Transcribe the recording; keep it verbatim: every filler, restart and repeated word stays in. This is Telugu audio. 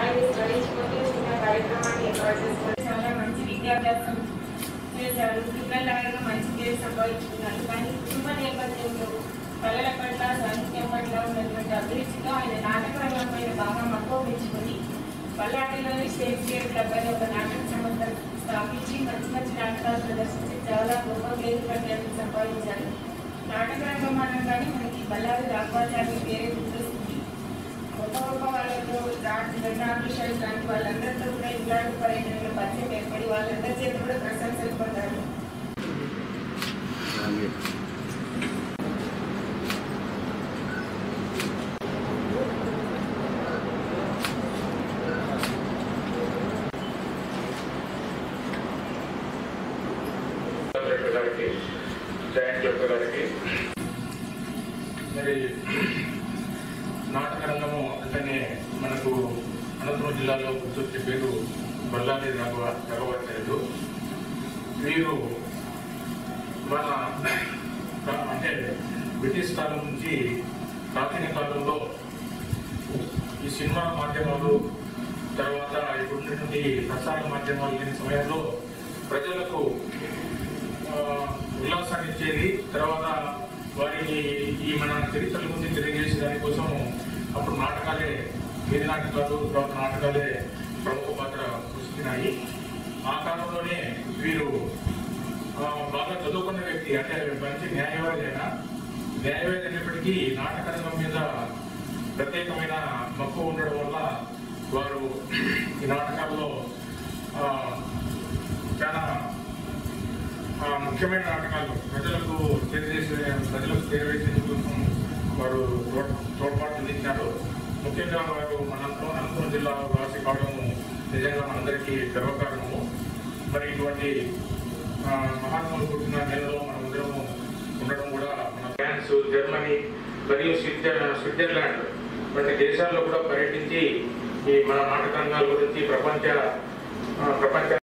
స్థాయిని స్మరించుకుంటూ చిన్న కార్యక్రమాన్ని ఏర్పాటు చేసుకొని చాలా మంచి విద్యాభ్యాసం చేశారు. పిల్లలాగా మంచి పేరు సంపాదించుకున్నారు. కానీ కుటుంబ నేపథ్యంలో కళల పట్ల సాహిత్యం పట్ల ఉన్నటువంటి అభిరుచితో ఆయన నాటక రంగం పైన బాగా మక్కువ పెంచుకొని పల్లాటిలోని షేక్స్పియర్ క్లబ్ అనే ఒక నాటక సంస్థ స్థాపించి మంచి మంచి నాటకాలు ప్రదర్శించి చాలా గొప్ప పేరు ప్రఖ్యాతి సంపాదించారు. నాటక రంగం అనగానే మనకి బల్లారి రాఘవాచార్య పేరే గుర్తొస్తుంది. గొప్ప గొప్ప వాళ్ళతో రామకృష్ణ లాంటి వాళ్ళందరితో కూడా ఇంగ్లాండ్ పర్యటనలో పరిచయం ఏర్పడి వాళ్ళందరి చేత కూడా ప్రశంసలు పొందారు. గారికి మరి నాటక రంగము అంటేనే మనకు అనంతపురం జిల్లాలో గుర్తొచ్చే పేరు బల్లారి రాఘవ రాఘవాచార్యులు. వీరు మన అంటే బ్రిటిష్ కాలం నుంచి ప్రాచీన కాలంలో ఈ సినిమా మాధ్యమాలు తర్వాత ఇప్పుడున్నటువంటి ప్రసార మాధ్యమాలు లేని సమయంలో ప్రజలకు ఉల్లాసాన్ని ఇచ్చేది. తర్వాత వారికి ఈ మన చరిత్రల గురించి తెలియజేసే దానికోసం అప్పుడు నాటకాలే వీధి నాటకాలు తర్వాత నాటకాలే ప్రముఖ పాత్ర పోషించినాయి. ఆ కాలంలోనే వీరు బాగా చదువుకున్న వ్యక్తి, అంటే మంచి న్యాయవాది అయినా న్యాయవాది అయినప్పటికీ నాటక రంగం మీద ప్రత్యేకమైన మక్కువ ఉండడం వల్ల వారు ఈ నాటకాల్లో చాలా ముఖ్యమైన నాటకాలు ప్రజలకు తెలియజేసే ప్రజలకు చేరవేసే కోసం వారు తోడ్పాటు అందించారు. ముఖ్యంగా వారు మనందరం అనంతపురం జిల్లా వాసి కావడం నిజంగా మనందరికీ గర్వకారణము. మరి ఇటువంటి మహాత్ములు పుట్టిన నెలలో మనమందరము ఉండడం కూడా మన ఫ్రాన్స్, జర్మనీ మరియు స్విట్జర్లాండ్ వంటి దేశాల్లో కూడా పర్యటించి ఈ మన నాటక రంగాల గురించి ప్రపంచ ప్రపంచ